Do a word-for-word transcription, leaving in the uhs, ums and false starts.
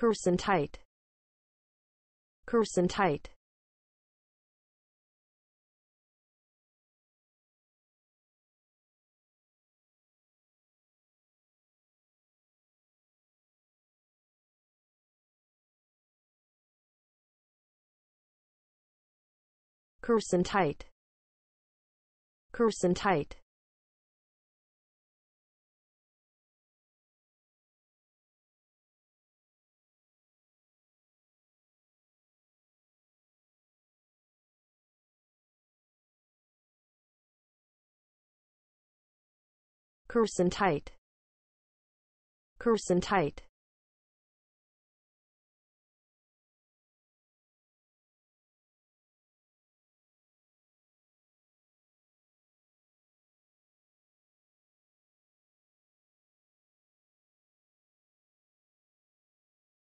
Curse and tight. Curse and tight. Curse and tight. Curse and tight. Curse and tight. Curse and tight.